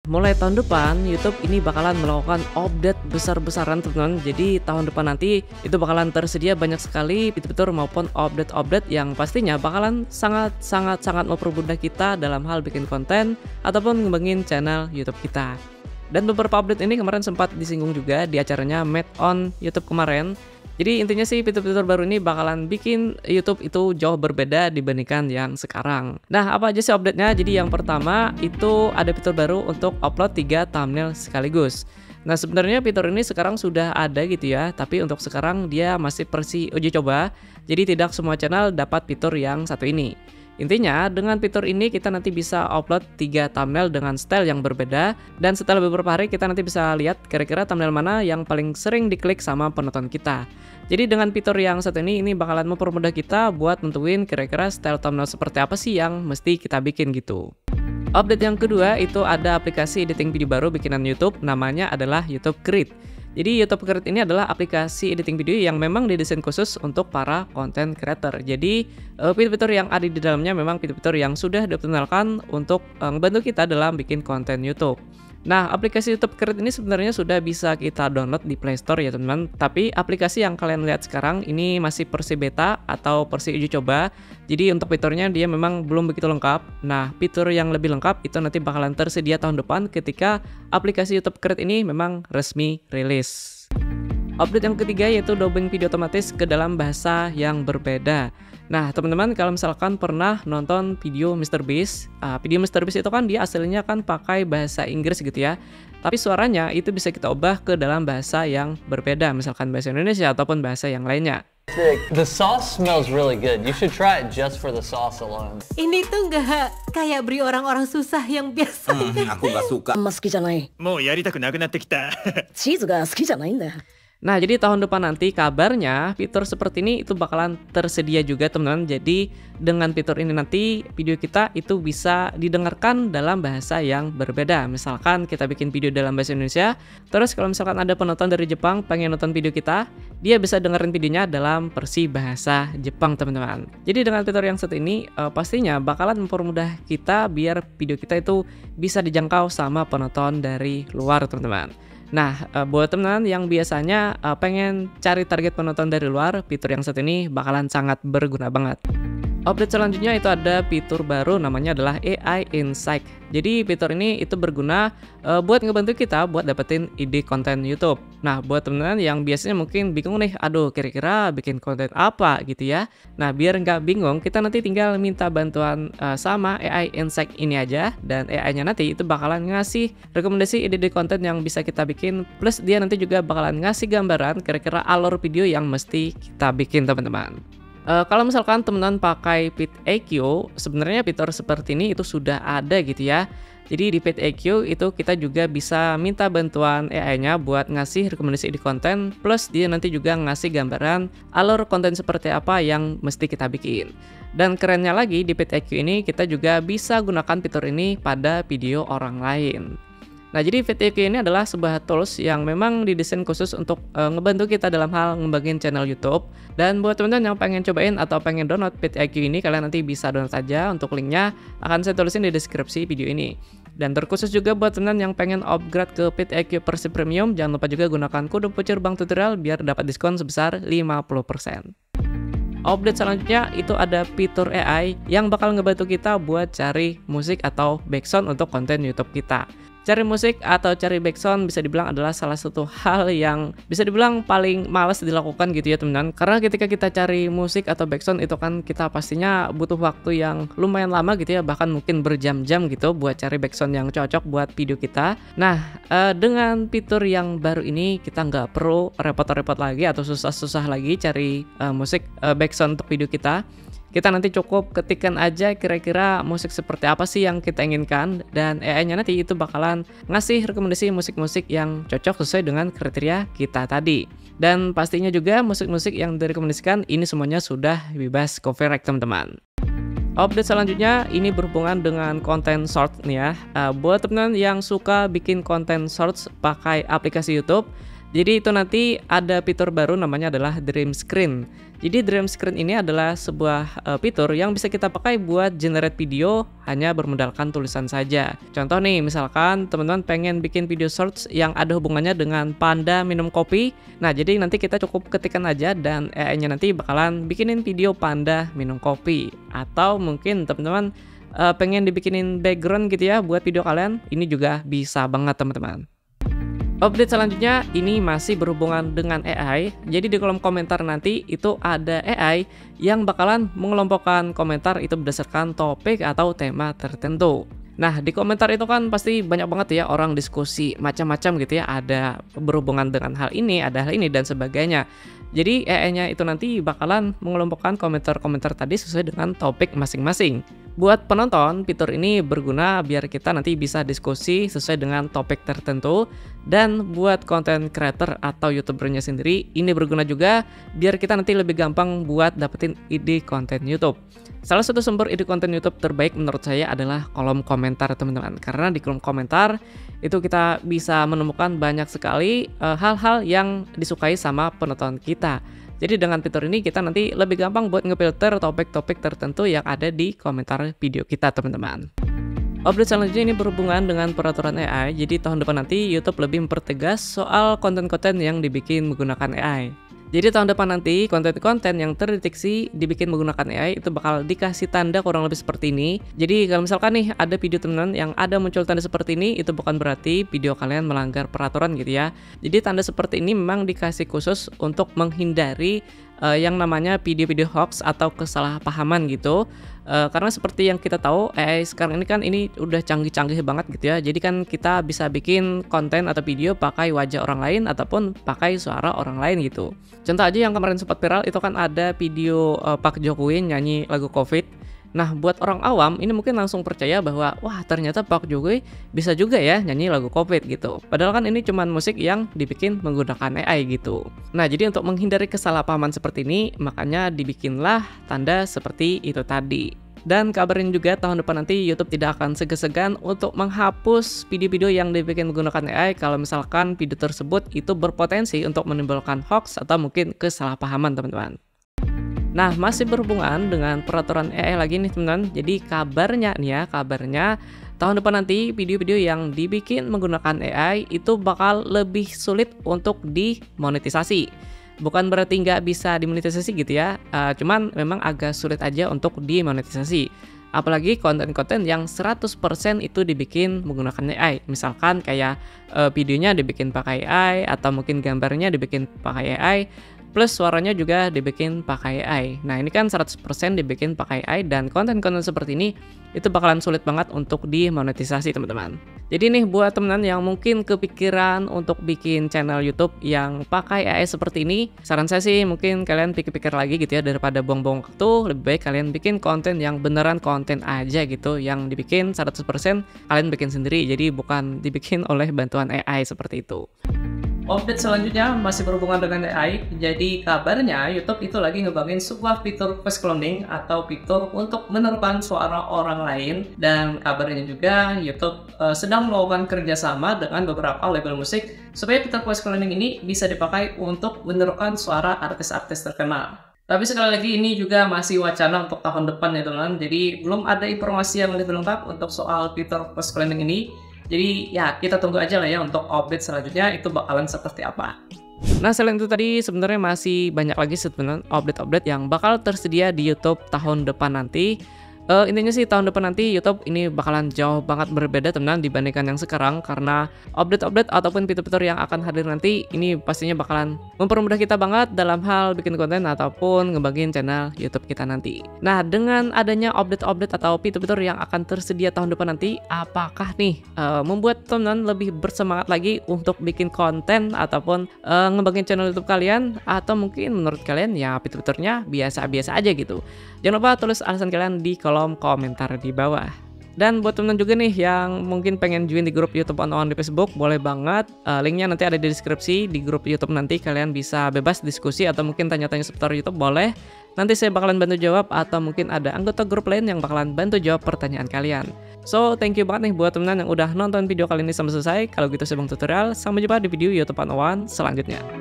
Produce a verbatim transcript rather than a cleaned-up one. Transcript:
Mulai tahun depan, YouTube ini bakalan melakukan update besar-besaran teman-teman. Jadi tahun depan nanti itu bakalan tersedia banyak sekali fitur-fitur maupun update-update yang pastinya bakalan sangat-sangat-sangat mempermudah kita dalam hal bikin konten ataupun ngembangin channel YouTube kita. Dan beberapa update ini kemarin sempat disinggung juga di acaranya Made on YouTube kemarin. Jadi intinya sih fitur-fitur baru ini bakalan bikin YouTube itu jauh berbeda dibandingkan yang sekarang. Nah, apa aja sih update-nya? Jadi yang pertama itu ada fitur baru untuk upload tiga thumbnail sekaligus. Nah, sebenarnya fitur ini sekarang sudah ada gitu ya, tapi untuk sekarang dia masih versi uji coba. Jadi tidak semua channel dapat fitur yang satu ini. Intinya, dengan fitur ini kita nanti bisa upload tiga thumbnail dengan style yang berbeda, dan setelah beberapa hari kita nanti bisa lihat kira-kira thumbnail mana yang paling sering diklik sama penonton kita. Jadi dengan fitur yang satu ini, ini bakalan mempermudah kita buat nentuin kira-kira style thumbnail seperti apa sih yang mesti kita bikin gitu. Update yang kedua itu ada aplikasi editing video baru bikinan YouTube, namanya adalah YouTube Create. Jadi YouTube Create ini adalah aplikasi editing video yang memang didesain khusus untuk para content creator. Jadi fitur-fitur yang ada di dalamnya memang fitur-fitur yang sudah dioptimalkan untuk membantu kita dalam bikin konten YouTube. Nah, aplikasi YouTube Create ini sebenarnya sudah bisa kita download di Play Store ya teman-teman. Tapi aplikasi yang kalian lihat sekarang ini masih versi beta atau versi uji coba. Jadi untuk fiturnya dia memang belum begitu lengkap. Nah, fitur yang lebih lengkap itu nanti bakalan tersedia tahun depan ketika aplikasi YouTube Create ini memang resmi rilis. Update yang ketiga yaitu dubbing video otomatis ke dalam bahasa yang berbeda. Nah, teman-teman kalau misalkan pernah nonton video mister Beast, uh, video mister Beast itu kan dia aslinya kan pakai bahasa Inggris gitu ya. Tapi suaranya itu bisa kita ubah ke dalam bahasa yang berbeda, misalkan bahasa Indonesia ataupun bahasa yang lainnya. The sauce smells really good. You should try it just for the sauce alone. Ini tuh nggak kayak beri orang-orang susah yang biasanya. Hmm, aku nggak suka. あんま好きじゃない。 もうやりたくなくなってきた。 チーズが好きじゃないんだよ。 Nah, jadi tahun depan nanti kabarnya fitur seperti ini itu bakalan tersedia juga teman-teman. Jadi dengan fitur ini nanti video kita itu bisa didengarkan dalam bahasa yang berbeda. Misalkan kita bikin video dalam bahasa Indonesia, terus kalau misalkan ada penonton dari Jepang pengen nonton video kita, dia bisa dengerin videonya dalam versi bahasa Jepang teman-teman. Jadi dengan fitur yang satu ini uh, pastinya bakalan mempermudah kita biar video kita itu bisa dijangkau sama penonton dari luar teman-teman. Nah, uh, buat teman-teman yang biasanya uh, pengen cari target penonton dari luar, fitur yang satu ini bakalan sangat berguna banget. Update selanjutnya itu ada fitur baru namanya adalah A I Insight. Jadi fitur ini itu berguna uh, buat ngebantu kita buat dapetin ide konten YouTube. Nah, buat teman-teman yang biasanya mungkin bingung nih, aduh kira-kira bikin konten apa gitu ya. Nah, biar nggak bingung, kita nanti tinggal minta bantuan uh, sama A I Insight ini aja, dan A I-nya nanti itu bakalan ngasih rekomendasi ide-ide konten yang bisa kita bikin, plus dia nanti juga bakalan ngasih gambaran kira-kira alur video yang mesti kita bikin teman-teman. Uh, kalau misalkan teman-teman pakai vidIQ, sebenarnya fitur seperti ini itu sudah ada gitu ya. Jadi di vidIQ itu kita juga bisa minta bantuan A I-nya buat ngasih rekomendasi ide konten, plus dia nanti juga ngasih gambaran alur konten seperti apa yang mesti kita bikin. Dan kerennya lagi di vidIQ ini kita juga bisa gunakan fitur ini pada video orang lain. Nah, jadi vidIQ ini adalah sebuah tools yang memang didesain khusus untuk e, ngebantu kita dalam hal ngembangin channel YouTube. Dan buat teman-teman yang pengen cobain atau pengen download vidIQ ini, kalian nanti bisa download aja. Untuk linknya akan saya tulisin di deskripsi video ini. Dan terkhusus juga buat teman-teman yang pengen upgrade ke vidIQ versi premium, jangan lupa juga gunakan kode voucher Bank Tutorial biar dapat diskon sebesar lima puluh persen. Update selanjutnya itu ada fitur A I yang bakal ngebantu kita buat cari musik atau background untuk konten YouTube kita. Cari musik atau cari background bisa dibilang adalah salah satu hal yang bisa dibilang paling malas dilakukan gitu ya teman-teman. Karena ketika kita cari musik atau background itu kan kita pastinya butuh waktu yang lumayan lama gitu ya, bahkan mungkin berjam-jam gitu buat cari background yang cocok buat video kita. Nah, eh, dengan fitur yang baru ini kita nggak perlu repot-repot lagi atau susah-susah lagi cari eh, musik eh, background untuk video kita. Kita nanti cukup ketikkan aja kira-kira musik seperti apa sih yang kita inginkan, dan A I-nya nanti itu bakalan ngasih rekomendasi musik-musik yang cocok sesuai dengan kriteria kita tadi. Dan pastinya juga musik-musik yang direkomendasikan ini semuanya sudah bebas copyright teman-teman. Update selanjutnya ini berhubungan dengan konten short nih ya. Uh, buat teman-teman yang suka bikin konten shorts pakai aplikasi YouTube, Jadi itu nanti ada fitur baru namanya adalah Dream Screen. Jadi Dream Screen ini adalah sebuah uh, fitur yang bisa kita pakai buat generate video hanya bermodalkan tulisan saja. Contoh nih, misalkan teman-teman pengen bikin video shorts yang ada hubungannya dengan panda minum kopi. Nah, jadi nanti kita cukup ketikkan aja dan A I-nya nanti bakalan bikinin video panda minum kopi. Atau mungkin teman-teman uh, pengen dibikinin background gitu ya buat video kalian, ini juga bisa banget teman-teman. Update selanjutnya ini masih berhubungan dengan A I. Jadi di kolom komentar nanti itu ada A I yang bakalan mengelompokkan komentar itu berdasarkan topik atau tema tertentu. Nah, di komentar itu kan pasti banyak banget ya orang diskusi macam-macam gitu ya. Ada berhubungan dengan hal ini, ada hal ini dan sebagainya. Jadi A I-nya itu nanti bakalan mengelompokkan komentar-komentar tadi sesuai dengan topik masing-masing. Buat penonton, fitur ini berguna biar kita nanti bisa diskusi sesuai dengan topik tertentu. Dan buat konten creator atau youtubernya sendiri, ini berguna juga biar kita nanti lebih gampang buat dapetin ide konten YouTube. Salah satu sumber ide konten YouTube terbaik menurut saya adalah kolom komentar teman-teman. Karena di kolom komentar itu kita bisa menemukan banyak sekali hal-hal uh, yang disukai sama penonton kita. Jadi dengan fitur ini kita nanti lebih gampang buat ngefilter topik-topik tertentu yang ada di komentar video kita teman-teman. Update selanjutnya ini berhubungan dengan peraturan A I. Jadi tahun depan nanti YouTube lebih mempertegas soal konten-konten yang dibikin menggunakan A I. Jadi tahun depan nanti konten-konten yang terdeteksi dibikin menggunakan A I itu bakal dikasih tanda kurang lebih seperti ini. Jadi kalau misalkan nih ada video teman-teman yang ada muncul tanda seperti ini, itu bukan berarti video kalian melanggar peraturan gitu ya. Jadi tanda seperti ini memang dikasih khusus untuk menghindari uh, yang namanya video-video hoax atau kesalahpahaman gitu. Uh, karena seperti yang kita tahu A I sekarang ini kan ini udah canggih-canggih banget gitu ya. Jadi kan kita bisa bikin konten atau video pakai wajah orang lain ataupun pakai suara orang lain gitu. Contoh aja yang kemarin sempat viral itu kan ada video uh, Pak Jokowi nyanyi lagu Covid. Nah, buat orang awam ini mungkin langsung percaya bahwa wah ternyata Pak Jokowi bisa juga ya nyanyi lagu Covid gitu. Padahal kan ini cuman musik yang dibikin menggunakan A I gitu. Nah, jadi untuk menghindari kesalahpahaman seperti ini, makanya dibikinlah tanda seperti itu tadi. Dan kabarin juga tahun depan nanti YouTube tidak akan segan-segan untuk menghapus video-video yang dibikin menggunakan A I kalau misalkan video tersebut itu berpotensi untuk menimbulkan hoax atau mungkin kesalahpahaman teman-teman. Nah, masih berhubungan dengan peraturan A I lagi nih teman-teman. Jadi kabarnya nih ya, kabarnya tahun depan nanti video-video yang dibikin menggunakan A I itu bakal lebih sulit untuk dimonetisasi. Bukan berarti nggak bisa dimonetisasi gitu ya, uh, cuman memang agak sulit aja untuk dimonetisasi. Apalagi konten-konten yang seratus persen itu dibikin menggunakan A I. Misalkan kayak uh, videonya dibikin pakai A I atau mungkin gambarnya dibikin pakai A I. Plus suaranya juga dibikin pakai A I. Nah, ini kan seratus persen dibikin pakai A I dan konten-konten seperti ini itu bakalan sulit banget untuk dimonetisasi teman-teman. Jadi nih buat teman-teman yang mungkin kepikiran untuk bikin channel YouTube yang pakai A I seperti ini, saran saya sih mungkin kalian pikir-pikir lagi gitu ya, daripada buang-buang waktu, lebih baik kalian bikin konten yang beneran konten aja gitu, yang dibikin seratus persen kalian bikin sendiri, jadi bukan dibikin oleh bantuan A I seperti itu. Update selanjutnya masih berhubungan dengan A I. Jadi kabarnya YouTube itu lagi ngebangin sebuah fitur voice cloning atau fitur untuk meneruskan suara orang lain. Dan kabarnya juga YouTube uh, sedang melakukan kerjasama dengan beberapa label musik supaya fitur voice cloning ini bisa dipakai untuk meneruskan suara artis-artis terkenal. Tapi sekali lagi ini juga masih wacana untuk tahun depan ya teman-teman. Jadi belum ada informasi yang lebih lengkap untuk soal fitur voice cloning ini. Jadi ya kita tunggu aja lah ya untuk update selanjutnya itu bakalan seperti apa. Nah, selain itu tadi sebenarnya masih banyak lagi sebenarnya update-update yang bakal tersedia di YouTube tahun depan nanti. Uh, intinya sih tahun depan nanti YouTube ini bakalan jauh banget berbeda teman-teman dibandingkan yang sekarang, karena update-update ataupun fitur-fitur yang akan hadir nanti ini pastinya bakalan mempermudah kita banget dalam hal bikin konten ataupun ngebangin channel YouTube kita nanti. Nah, dengan adanya update-update atau fitur-fitur yang akan tersedia tahun depan nanti, apakah nih uh, membuat teman-teman lebih bersemangat lagi untuk bikin konten ataupun uh, ngebangin channel YouTube kalian, atau mungkin menurut kalian ya fitur-fiturnya biasa-biasa aja gitu? Jangan lupa tulis alasan kalian di kolom komentar di bawah. Dan buat teman-teman juga nih yang mungkin pengen join di grup YouTube on-on di Facebook, boleh banget. Uh, linknya nanti ada di deskripsi. Di grup YouTube nanti kalian bisa bebas diskusi atau mungkin tanya-tanya seputar YouTube, boleh. Nanti saya bakalan bantu jawab atau mungkin ada anggota grup lain yang bakalan bantu jawab pertanyaan kalian. So, thank you banget nih buat teman-teman yang udah nonton video kali ini sampai selesai. Kalau gitu saya Bang Tutorial, sampai jumpa di video YouTube One selanjutnya.